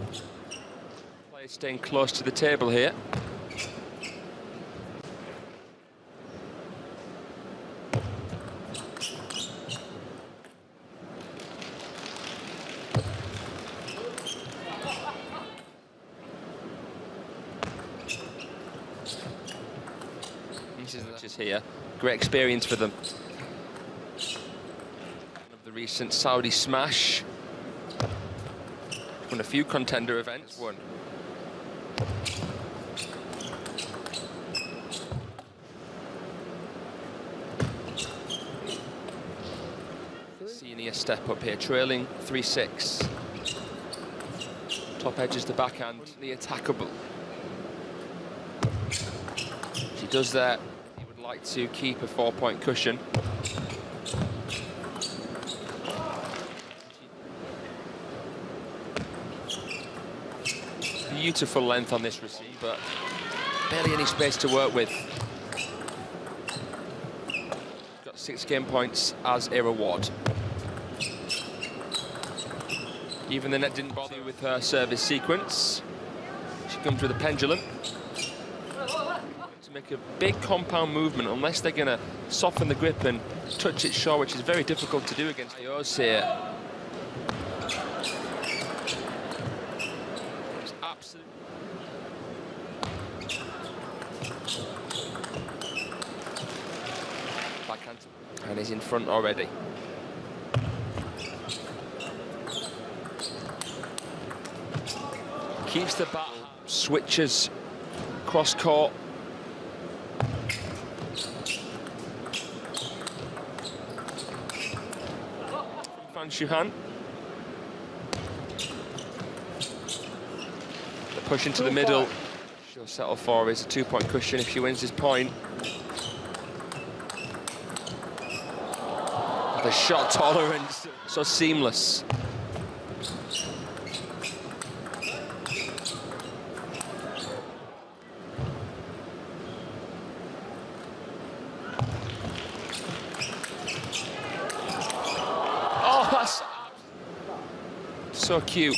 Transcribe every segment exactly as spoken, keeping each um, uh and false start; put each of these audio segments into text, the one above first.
Players staying close to the table here. Is here. Great experience for them. One of the recent Saudi Smash. Won a few contender events. Won. Senior step up here, trailing three six. Top edge is the backhand, the attackable. She does that. Like to keep a four-point cushion. Beautiful length on this receive, but barely any space to work with. Got six game points as a reward. Even the net didn't bother with her service sequence. She comes with a pendulum. Make a big compound movement unless they're going to soften the grip and touch it short, which is very difficult to do against Ayose here. It's absolutely backhand, and he's in front already. Keeps the bat, switches cross court. Fan Shuhan. The push into the middle. She'll settle for is a two-point cushion if she wins this point. The shot tolerance, so seamless. So cute.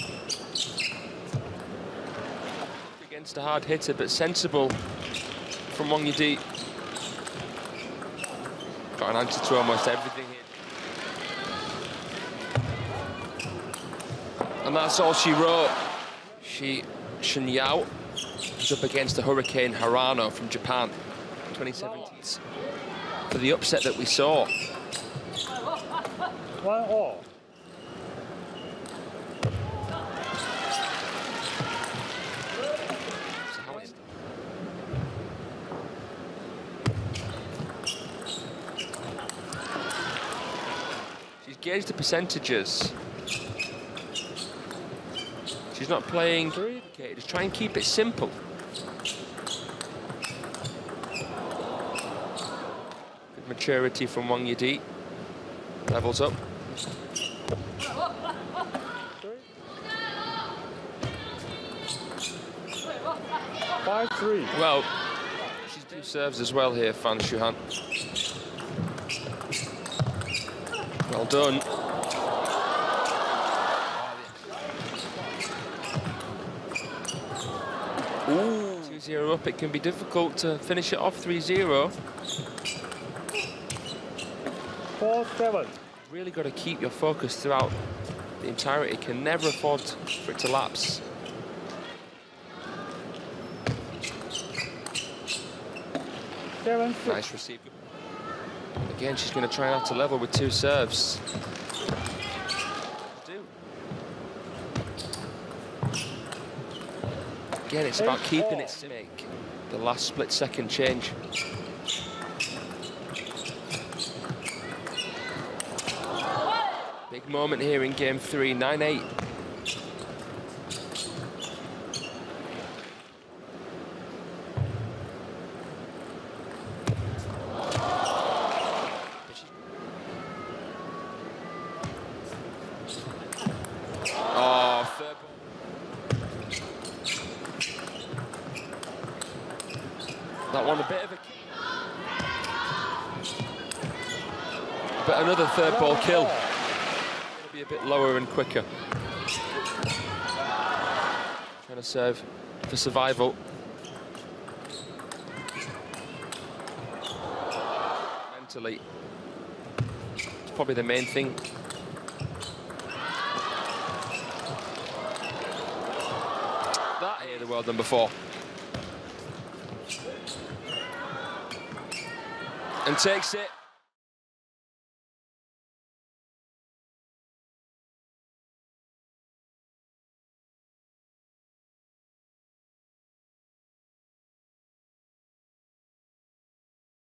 Against a hard hitter, but sensible from Wang Yidi. Got an answer to almost everything here. And that's all she wrote. She, Shen Yao, is up against the Hurricane Harano from Japan, twenty seventeen. For the upset that we saw. One all. Gauge the percentages. She's not playing. Okay, just try and keep it simple. Good maturity from Wang Yidi. Levels up. Five three. Well, she's two serves as well here, Fan Shuhan. Well done. Ooh. two zero up, it can be difficult to finish it off three zero. four seven. Really got to keep your focus throughout the entirety. Can never afford for it to lapse. Seven, nice receive. Again, she's going to try out to level with two serves. Do. Again, it's about keeping it to make the last split second change. Big moment here in game three, nine eight. That one a bit of a... But another third ball kill. It'll be a bit lower and quicker. Trying to serve for survival. Mentally, it's probably the main thing. That here, the world number four. And takes it.